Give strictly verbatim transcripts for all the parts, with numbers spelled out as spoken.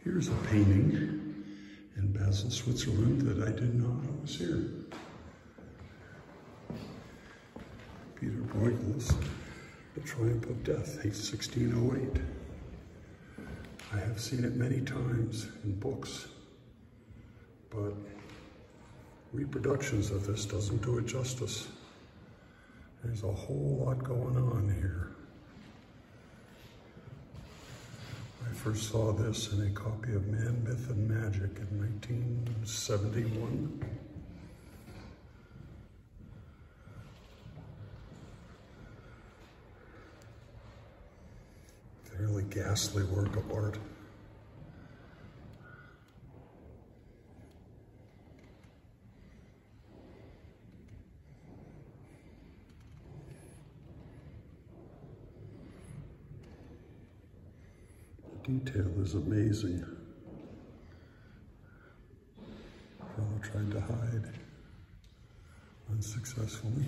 Here's a painting in Basel, Switzerland that I did not know was here. Peter Brueghel's The Triumph of Death, sixteen oh eight. I have seen it many times in books, but reproductions of this doesn't do it justice. There's a whole lot going on here. I first saw this in a copy of Man, Myth, and Magic in nineteen seventy-one. Fairly ghastly work of art. Detail is amazing. Fellow tried to hide unsuccessfully.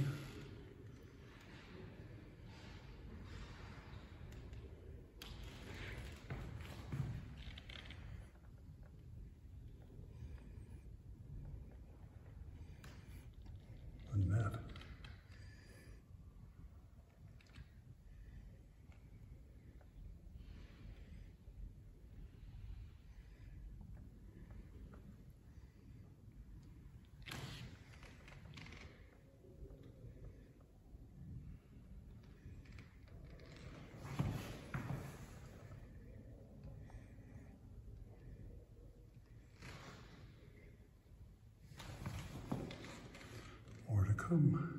And that. More to come.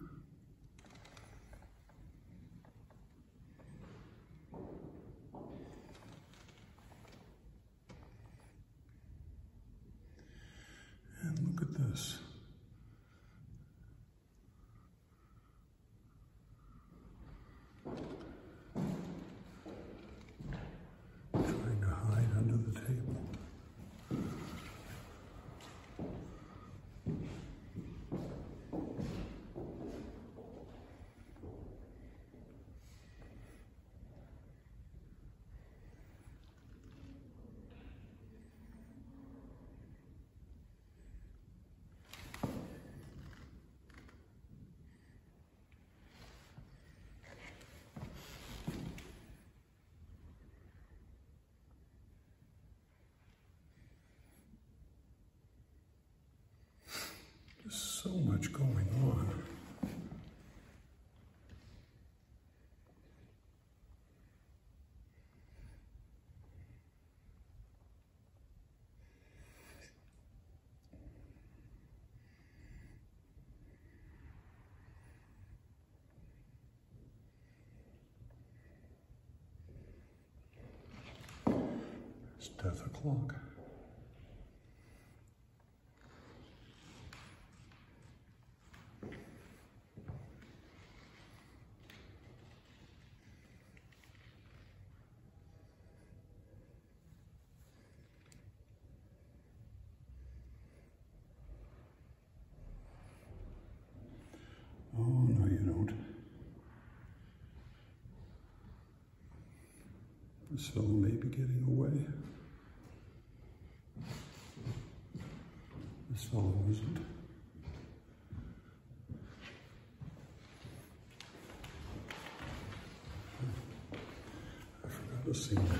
And look at this. Trying to hide under the table. So much going on. It's death o'clock. Oh, no, you don't. This fellow may be getting away. This fellow isn't. I forgot to see that.